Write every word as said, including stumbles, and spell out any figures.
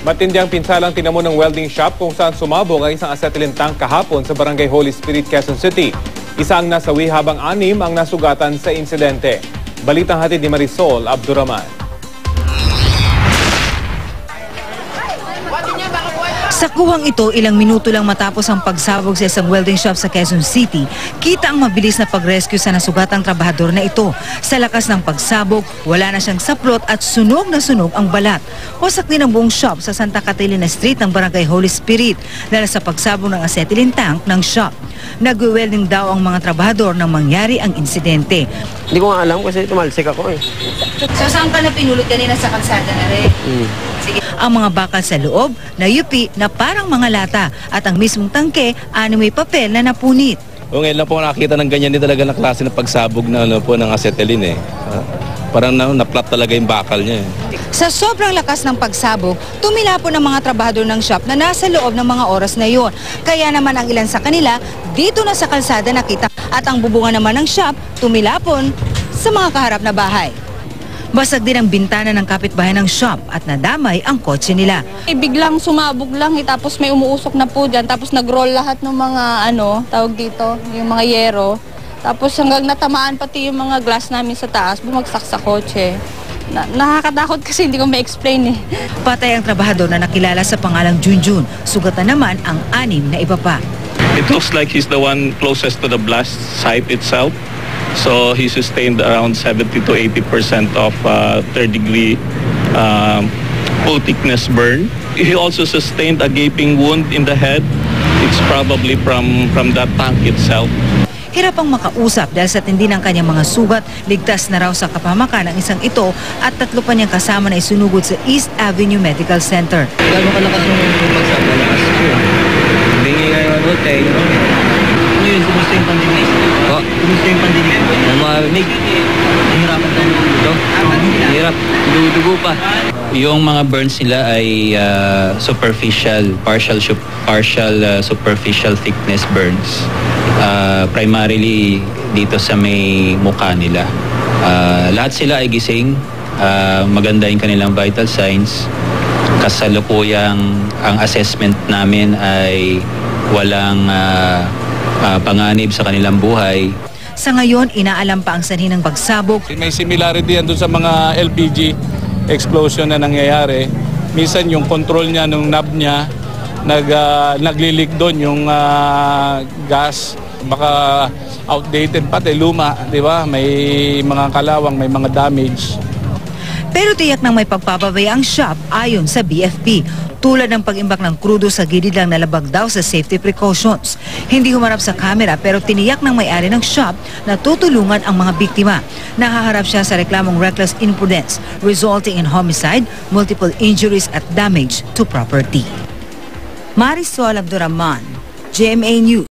Matindi ang pinsalang tinamo ng welding shop kung saan sumabog ang isang acetylene tank kahapon sa Barangay Holy Spirit, Quezon City. Isa ang nasawi habang anim ang nasugatan sa insidente. Balitang hatid ni Marisol Abduraman. Sa kuwang ito, ilang minuto lang matapos ang pagsabog sa isang welding shop sa Quezon City, kita ang mabilis na pag-rescue sa nasugatang trabahador na ito. Sa lakas ng pagsabog, wala na siyang saplot at sunog na sunog ang balat. Wasak din ang buong shop sa Santa Catalina Street ng Barangay Holy Spirit dahil sa pagsabog ng acetylene tank ng shop. Nag-welding daw ang mga trabahador nang mangyari ang insidente. Hindi ko nga alam kasi tumalsik ako eh. So saan ka na pinulot kanina sa kalsada na rin? Hmm. Sige. Ang mga bakal sa loob, nayupi na parang mga lata at ang mismong tangke, ano may papel na napunit. O ngayon lang po nakakita ng ganyan din talaga na klase ng pagsabog na ano po ng acetylene eh. Uh, parang na, na-flat talaga yung bakal niya eh. Sa sobrang lakas ng pagsabog, tumilapon ang mga trabahador ng shop na nasa loob ng mga oras na iyon. Kaya naman ang ilan sa kanila, dito na sa kalsada nakita at ang bubungan naman ng shop, tumilapon sa mga kaharap na bahay. Basag din ang bintana ng kapitbahay ng shop at nadamay ang kotse nila. Eh, biglang sumabog lang eh, tapos may umuusok na po dyan, tapos nag-roll lahat ng mga ano, tawag dito, yung mga yero. Tapos hanggang natamaan pati yung mga glass namin sa taas, bumagsak sa kotse. Na nakakatakot kasi hindi ko ma-explain eh. Patay ang trabahador na nakilala sa pangalang Junjun. Sugatan naman ang anim na iba pa. It looks like he's the one closest to the blast site itself. So he sustained around seventy to eighty percent of uh, third degree uh, full thickness burn. He also sustained a gaping wound in the head. It's probably from, from that tank itself. Hirap ang makausap dahil sa tindi ng kanyang mga sugat, ligtas na raw sa kapahamakan ng isang ito at tatlo pa niyang kasama na isunugod sa East Avenue Medical Center. Gano'n kalakas yung pagsabog? Malakas ko. Hindi nga yung hotel. Ngayon, kumusta yung pandemic? Po? Kumusta yung pandemic? Ang marinig. Hihirapan daw ito. Hirap. Dugo-dugo pa. Yung mga burns nila ay uh, superficial, partial, partial uh, superficial thickness burns. Uh, primarily dito sa may mukha nila. Uh, lahat sila ay gising. Uh, maganda yung kanilang vital signs. Kasalukuyang ang assessment namin ay walang uh, uh, panganib sa kanilang buhay. Sa ngayon, inaalam pa ang sanhi ng pagsabog. May similarity yan doon sa mga L P G explosion na nangyayari. Minsan yung control niya, nung knob niya, nag, uh, naglilik doon yung uh, gas. Baka outdated pati, luma, di ba? May mga kalawang, may mga damage. Pero tiyak nang may pagpapabay ang shop ayon sa B F P. Tulad ng pag-imbak ng krudo sa gilid lang nalabag daw sa safety precautions. Hindi humarap sa camera pero tiniyak ng may-ari ng shop na tutulungan ang mga biktima. Nakaharap siya sa reklamong reckless imprudence resulting in homicide, multiple injuries at damage to property. Marisol Abduraman, G M A News.